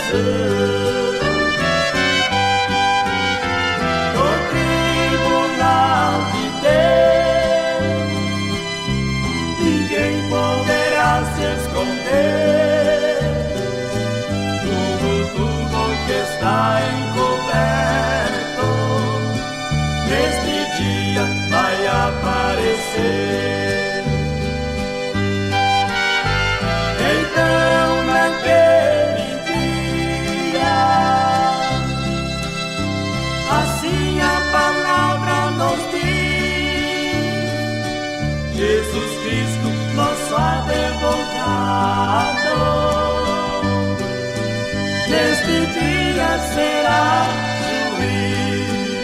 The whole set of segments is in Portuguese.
Será juiz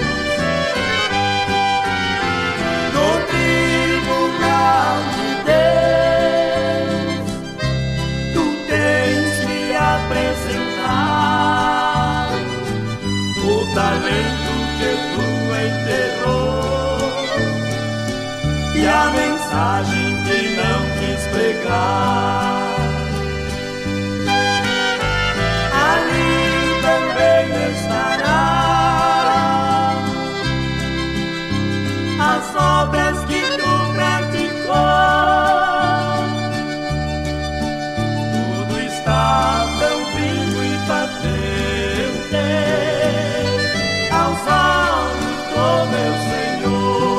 no tribunal de Deus. Tu tens que apresentar o talento que tu enterrou e a mensagem que não quis pregar. Estará as obras que tu praticou. Tudo está tão vivo e patente aos olhos do meu Senhor.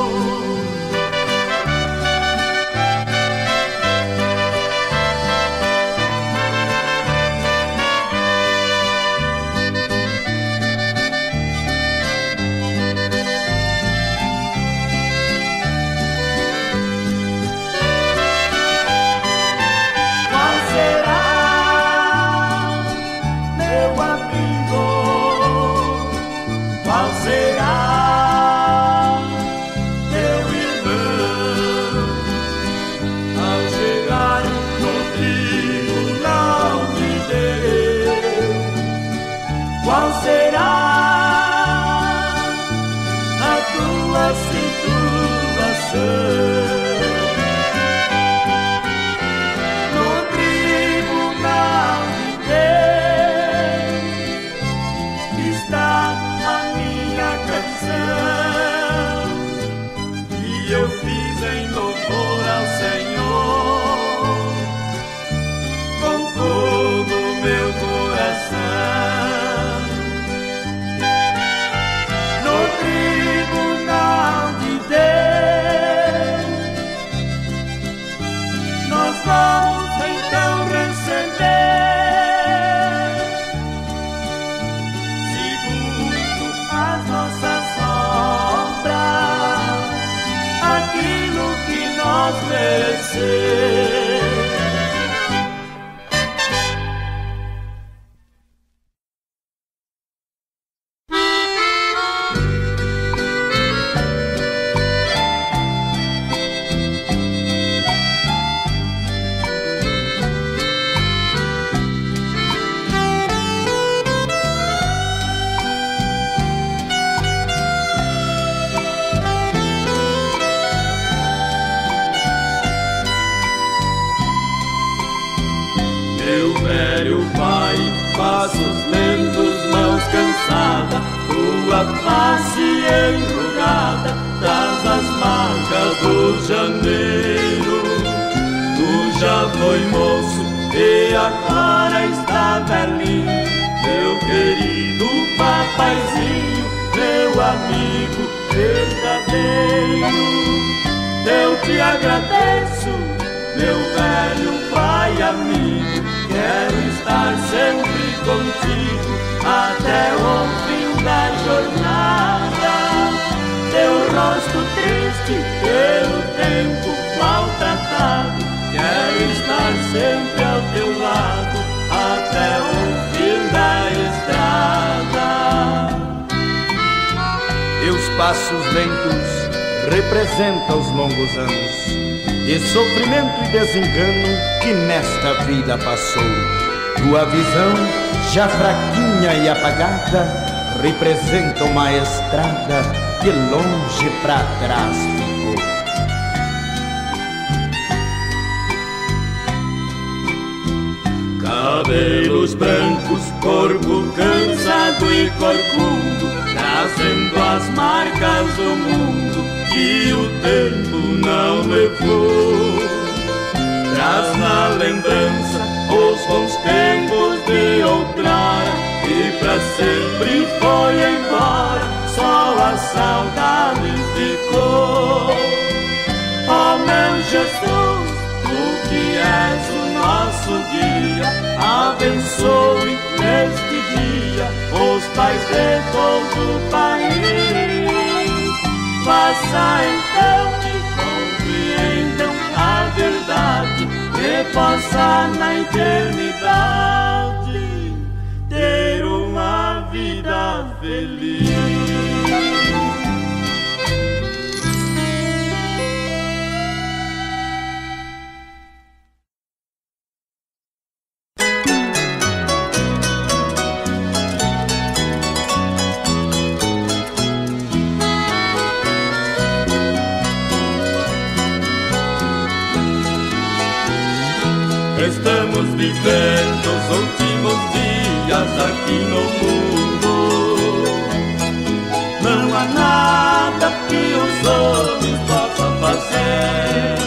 Qual será a tua situação no tribunal de Deus? Está a minha canção que eu fiz em louvor ao Senhor com todo o meu coração. Vamos então receber, segundo as nossas obras, aquilo que nós merecemos. Meu velho pai, passos lentos, mãos cansadas, tua face enrugada, traz as marcas do janeiro. Tu já foi moço e agora está velhinho, meu querido papaizinho, meu amigo verdadeiro. Eu te agradeço, meu velho pai amigo, quero estar sempre contigo até o fim da jornada. Teu rosto triste pelo tempo maltratado, quero estar sempre ao teu lado até o fim da estrada. Teus passos lentos representam os longos anos de sofrimento e desengano que nesta vida passou. Tua visão, já fraquinha e apagada, representa uma estrada que longe pra trás ficou. Cabelos brancos corpo cansado e corcudo, trazendo as marcas do mundo que o tempo não levou. Traz na lembrança os bons tempos de outrora, e pra sempre foi embora, só a saudade ficou. Oh meu Jesus, tu que és o nosso guia, abençoe neste dia os pais de todo o país. Faça então que compreendam a verdade, que possa na eternidade ter uma vida feliz. Estamos vivendo os últimos dias aqui no mundo. Não há nada que os homens possam fazer.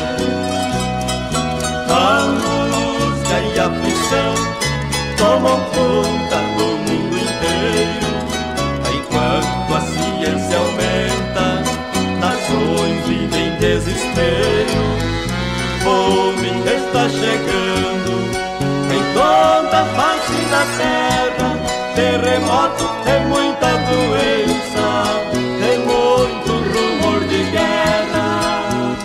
A angústia e a aflição tomam conta do mundo inteiro. Enquanto a ciência aumenta, nações vivem em desespero. Fome está chegando em toda a face da terra. Terremoto, tem muita doença, tem muito rumor de guerra.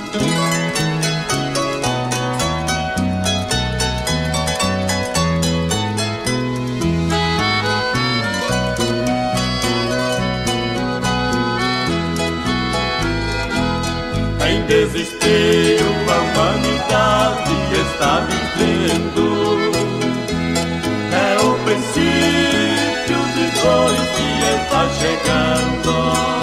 Em desespero a humanidade está vivendo. É o princípio de dores que está chegando.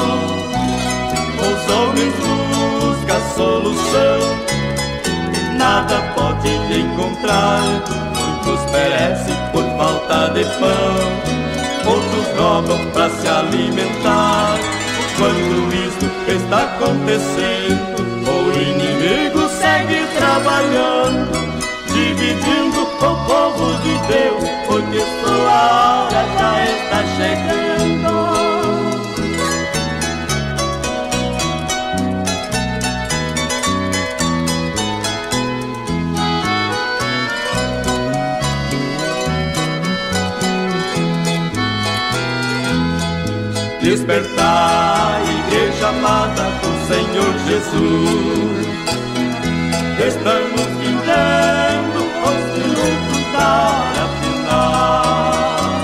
Os homens buscam solução, nada pode encontrar. Muitos perecem por falta de pão, outros roubam para se alimentar. Quando isto está acontecendo, o inimigo segue trabalhando, dividindo o povo de Deus, porque sua hora já está chegando. Despertar, igreja amada do Senhor Jesus. Estamos vivendo os minutos da hora final.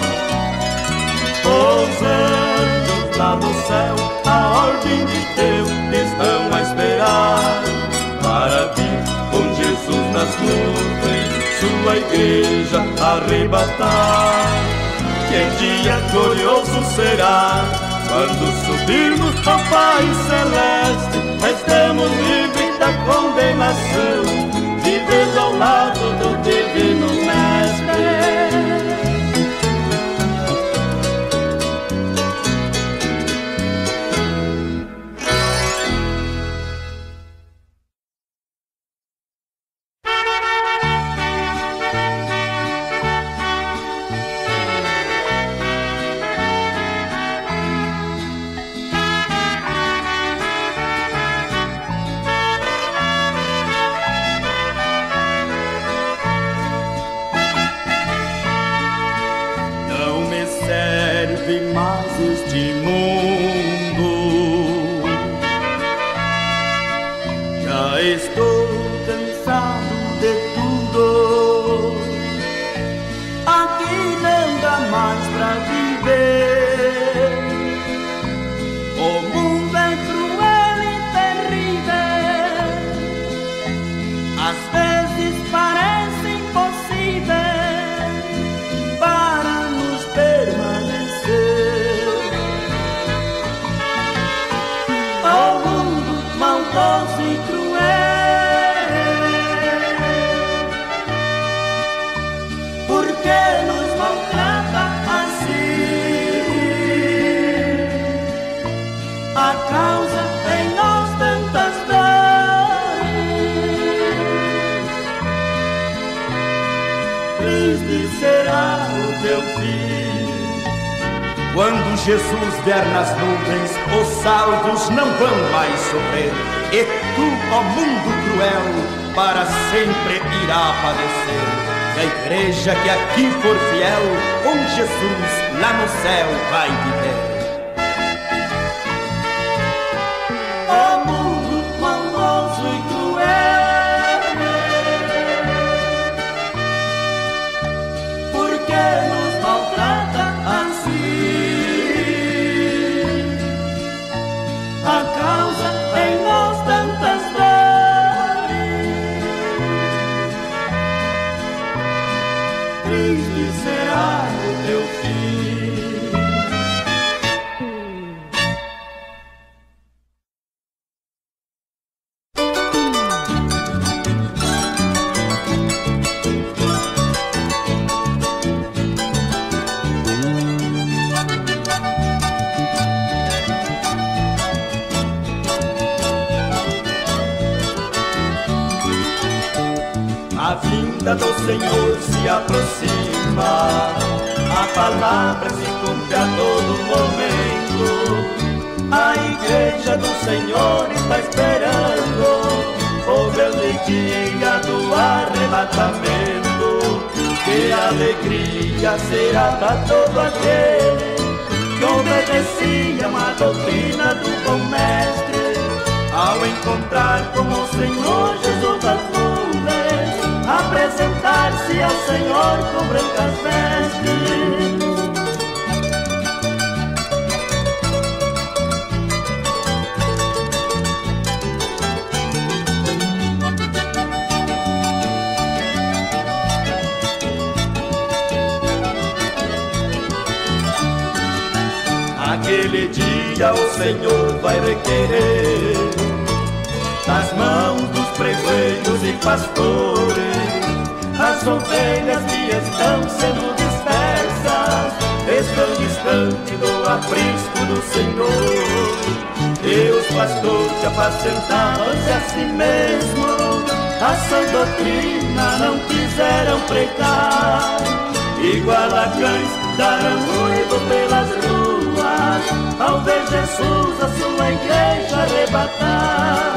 Os anjos lá no céu, a ordem de Deus, estão a esperar para vir com Jesus nas nuvens, sua igreja arrebatar. Que dia glorioso será quando subirmos ao Pai Celeste. Estamos livres da condenação, vivendo ao lado do Divino Mestre. Este mundo, já estou cansado de tudo. Aqui não dá mais pra viver. O mundo é cruel e terrível, às vezes parece impossível para nos permanecer. O mundo maldoso e cruel, porque nos maltrata Quando Jesus vier nas nuvens, os salvos não vão mais sofrer. E tu, ó mundo cruel, para sempre irá padecer. E a igreja que aqui for fiel, com Jesus lá no céu vai viver. Ó mundo maldoso e cruel, por que nos maltrata assim? A causa em nós tantas dores, triste será o teu fim. A vinda do Senhor se aproxima, a palavra se cumpre a todo momento. A igreja do Senhor está esperando o grande dia do arrebatamento. Que alegria será para todo aquele que obedecia a doutrina do bom mestre, ao encontrar com o Senhor Jesus das nuvens, apresentar-se ao Senhor com brancas vestes. Aquele dia o Senhor vai requerer das mãos dos pregoeiros e pastores as ovelhas que estão sendo dispersas, estão distante do aprisco do Senhor. E os pastores apacentavam-se a si mesmos, a sã doutrina não quiseram pregar. Igual a cães darão ruído pelas ruas, ao ver Jesus a sua igreja arrebatar.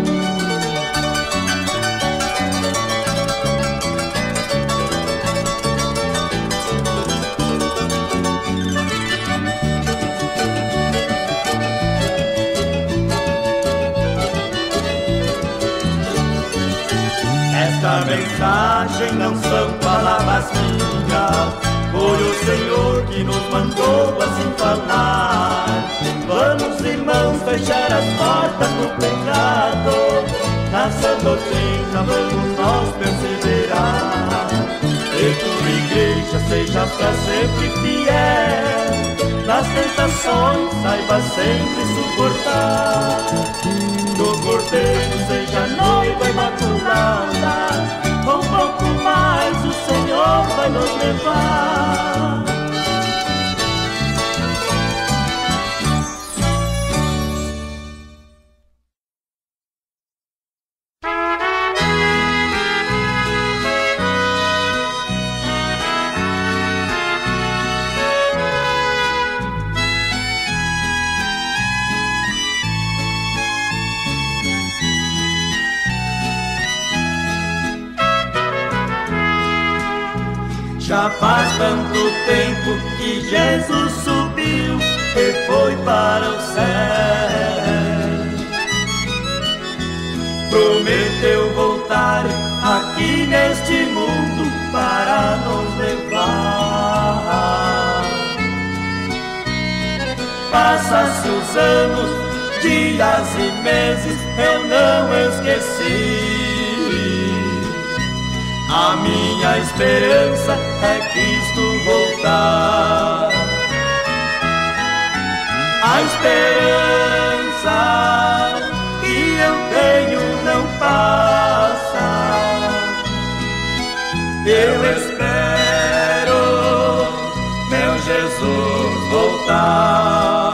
Esta mensagem não são palavras minhas, foi o Senhor que nos mandou assim falar. Vamos, irmãos, fechar as portas do pecado, na sã doutrina vamos nós perseverar. E tua igreja seja pra sempre fiel, nas tentações saiba sempre suportar. Do cordeiro seja noiva imaculada, com pouco mais o Senhor vai nos levar. Já faz tanto tempo que Jesus subiu e foi para o céu. Prometeu voltar aqui neste mundo para nos levar. Passa-se os anos, dias e meses, eu não esqueci. A minha esperança é Cristo voltar. A esperança que eu tenho não passa. Eu espero meu Jesus voltar.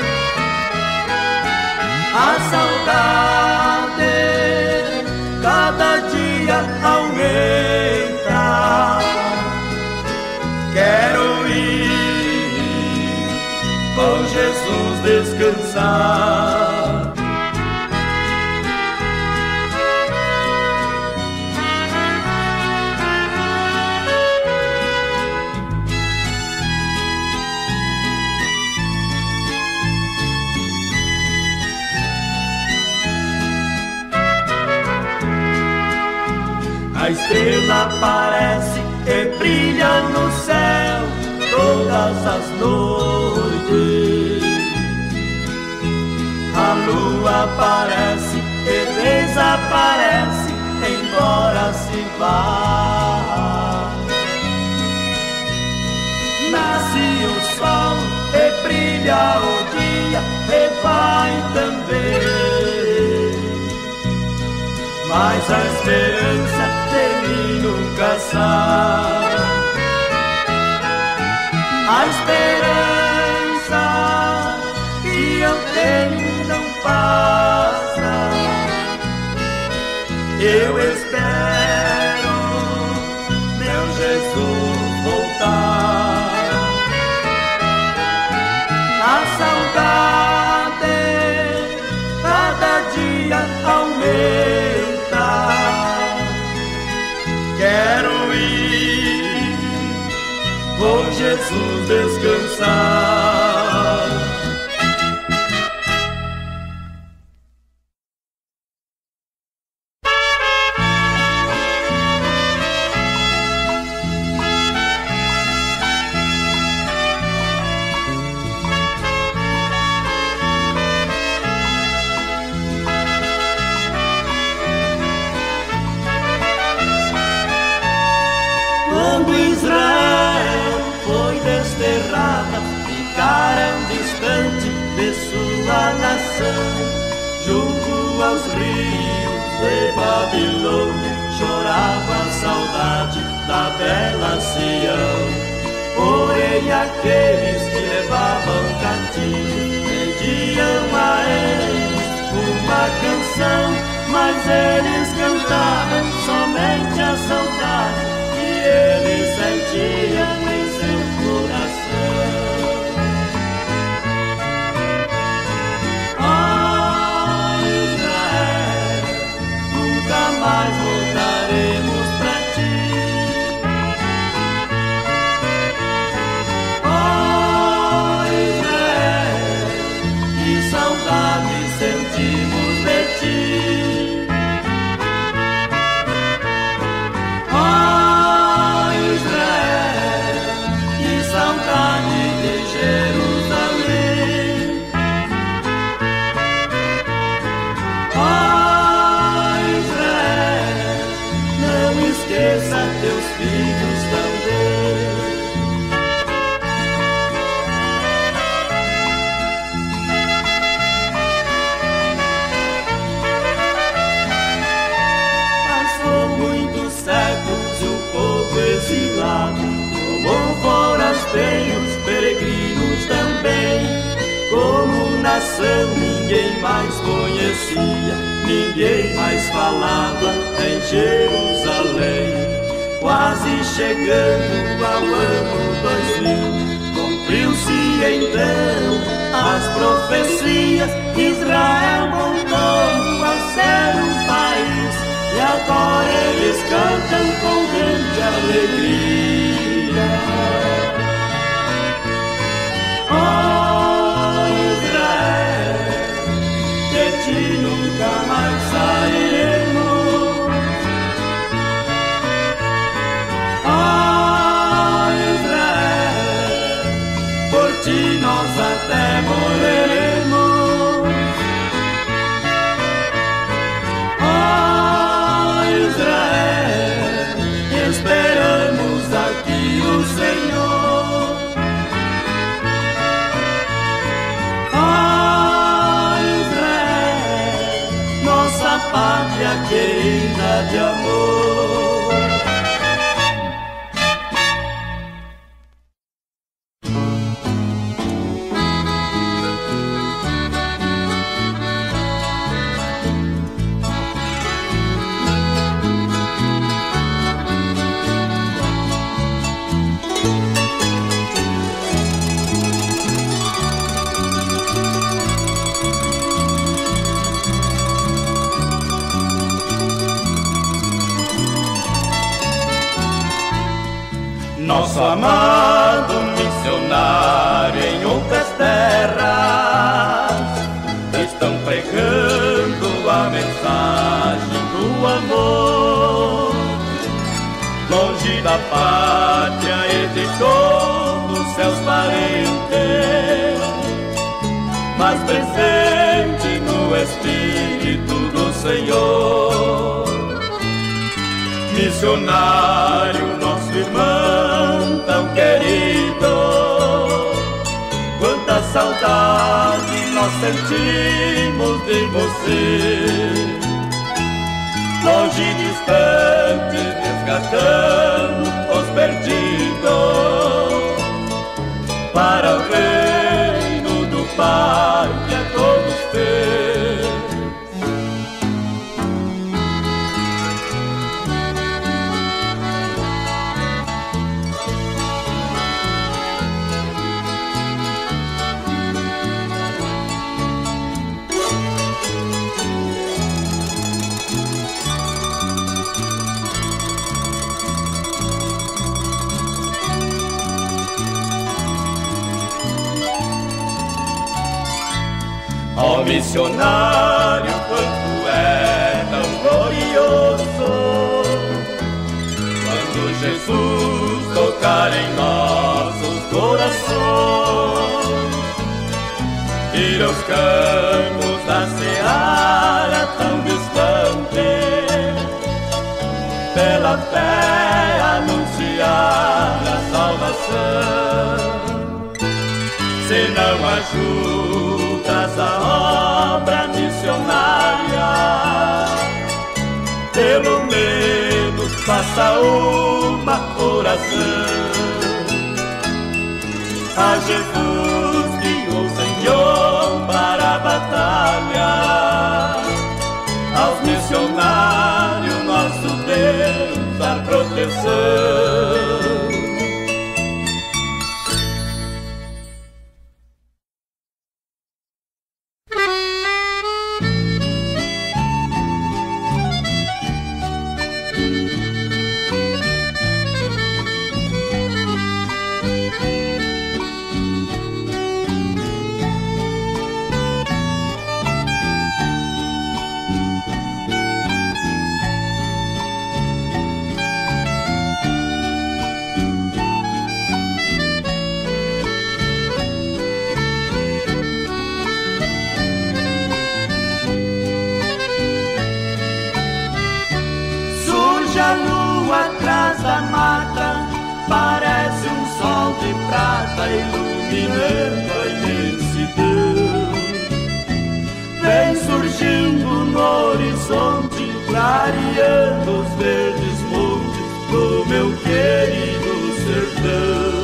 A saudade cada dia aumenta. Quero ir Jesus descansar. A estrela aparece e brilha no céu todas as noites. A lua aparece e desaparece, embora se vá. Nasce o sol e brilha o dia e vai também. Mas a esperança de mim nunca sai. A esperança que eu tenho não passa. Eu espero meu Jesus voltar. A saudade cada dia aumenta. Quero ir com Jesus descansar. Quando Israel foi desterrada, ficaram distante de sua nação, junto aos rios de Babilônia, chorava a saudade da bela Sião. Porém aqueles que levavam cativos pediam a eles uma canção, mas eles cantavam somente a saudade eles sentiam em seu coração. Oh Israel, nunca mais voltaremos pra ti. Oh Israel, que saudade sentimos de ti. Teus filhos também. Passou muitos séculos o povo exilado, como forasteiros, peregrinos também. Como nação ninguém mais conhecia, ninguém mais falava em Jerusalém. Quase chegando ao ano 2000, cumpriu-se então as profecias. Israel voltou a ser um país e agora eles cantam com grande alegria. Oh Israel, de ti nunca mais sairemos. Nós até morreremos. Oh Israel, esperamos aqui o Senhor. Oh Israel, nossa pátria querida de amor. nosso amado missionário em outras terras estão pregando a mensagem do amor, longe da pátria e de todos seus parentes, mas presente no Espírito do Senhor. Missionário, nosso irmão tão querido, quanta saudade nós sentimos de você. Longe, distante, resgatando os perdidos, para o reino do Pai que é todos teus. Ó missionário, quanto é tão glorioso quando Jesus tocar em nossos corações, ir aos campos da seara tão distante, pela fé anunciar a salvação. Se não ajudas a obra missionária, pelo menos faça uma oração a Jesus que os enviou para a batalha, aos missionários nosso Deus dar proteção. Iluminando a imensidão, vem surgindo no horizonte, clareando os verdes montes do meu querido sertão.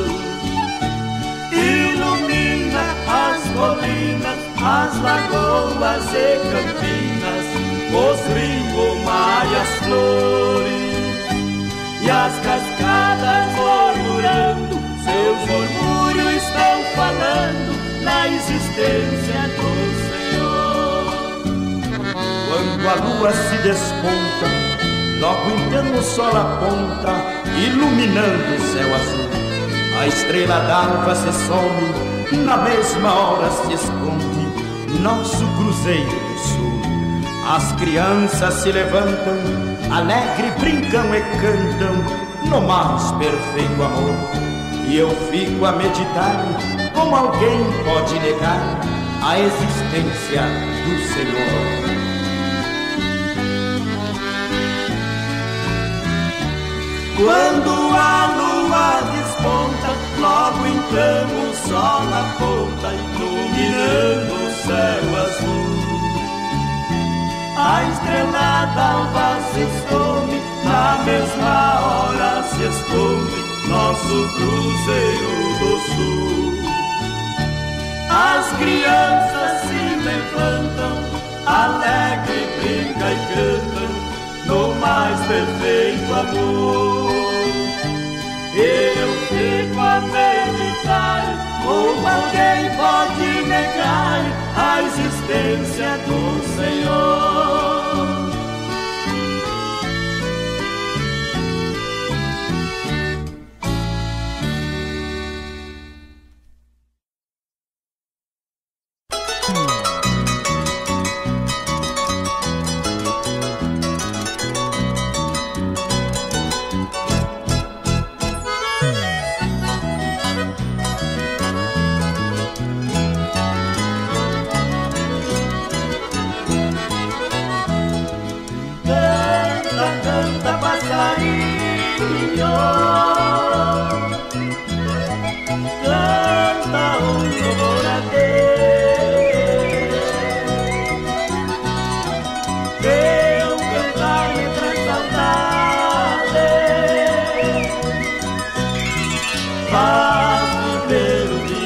Ilumina as colinas, as lagoas e campinas, os rios, o mar e as flores, e as cascadas murmurando, seus murmúrios estão falando na existência do Senhor. Quando a lua se desponta, logo então o sol aponta, iluminando o céu azul. A estrela d'alva se some, na mesma hora se esconde nosso cruzeiro do sul. As crianças se levantam, alegre brincam e cantam no mais perfeito amor. E eu fico a meditar como alguém pode negar a existência do Senhor. Quando a lua desponta, logo então o sol aponta, iluminando o céu azul. A estrela d'alva se some, na mesma hora se esconde nosso cruzeiro do sul. As crianças se levantam, alegre, brincam e cantam no mais perfeito amor. Eu fico a meditar, como alguém pode negar a existência do Senhor.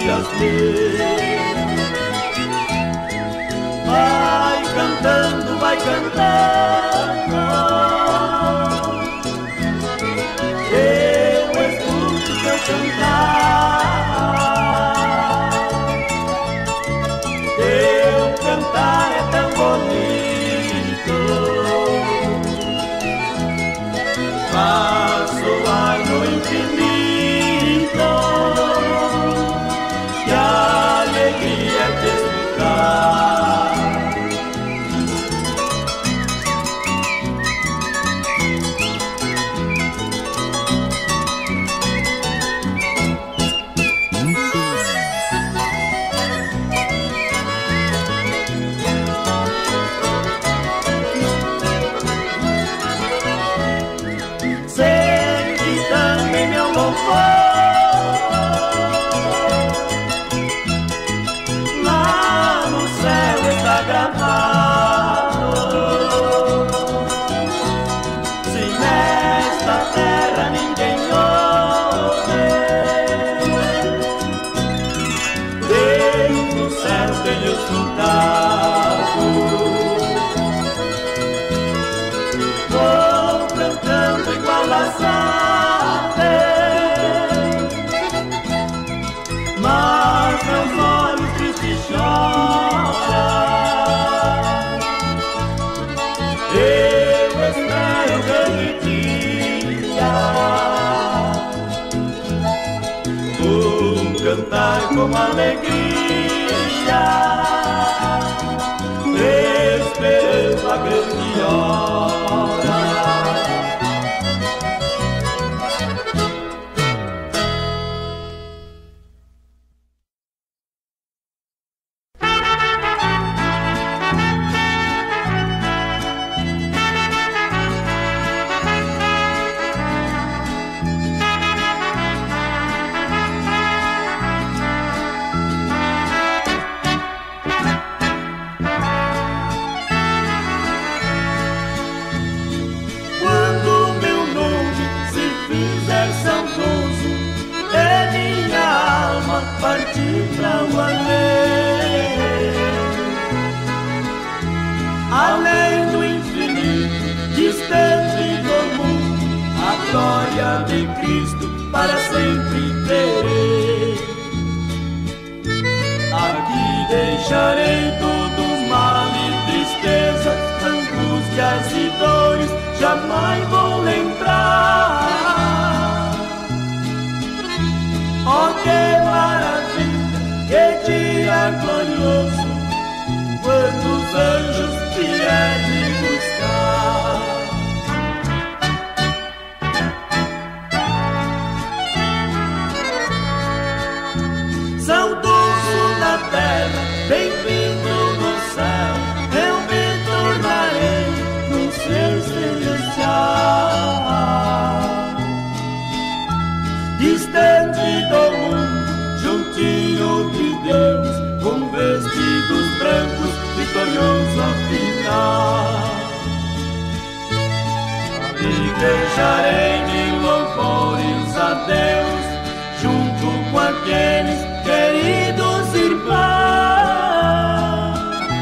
dias meus. Vai cantando, vai cantando, eu escuto teu cantar. Teu cantar é tão bonito, faz soar no infinito, que alegria é te escutar. Lá no céu está gravado, se nesta terra ninguém ouve, Deus no céu tem escutado. Vou cantando igual as aves, mas meus olhos tristes choram. Eu espero aquele dia, vou cantar com alegria, esperando a grande hora. Além do infinito, distante do mundo, a glória de Cristo para sempre terei. Aqui deixarei todo mal e tristeza, angústias e dores, jamais vou lembrar. Oh, que maravilha, que dia glorioso, quando os anjos vierem buscar. Saudoso na terra, bem-vindo no céu, eu me tornarei num ser celestial. Distante do mundo, juntinho de Deus, com vestidos brancos, vitorioso ao final. Ali deixarei mil louvores a Deus, junto com aqueles queridos irmãos,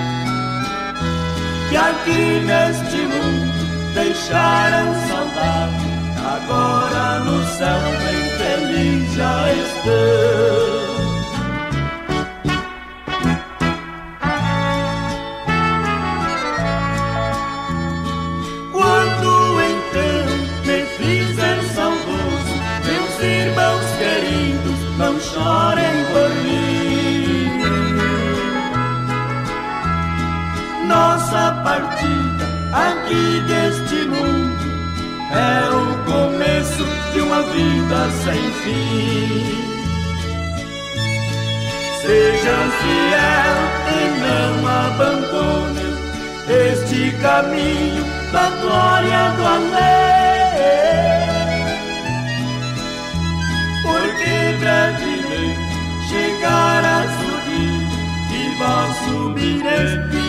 que aqui neste mundo deixaram saudade, agora no céu bem feliz já estão. Não chorem por mim, nossa partida aqui deste mundo é o começo de uma vida sem fim. Sejam fiel e não abandonem este caminho da glória do além, porque brevemente chegará a subir e vós subireis.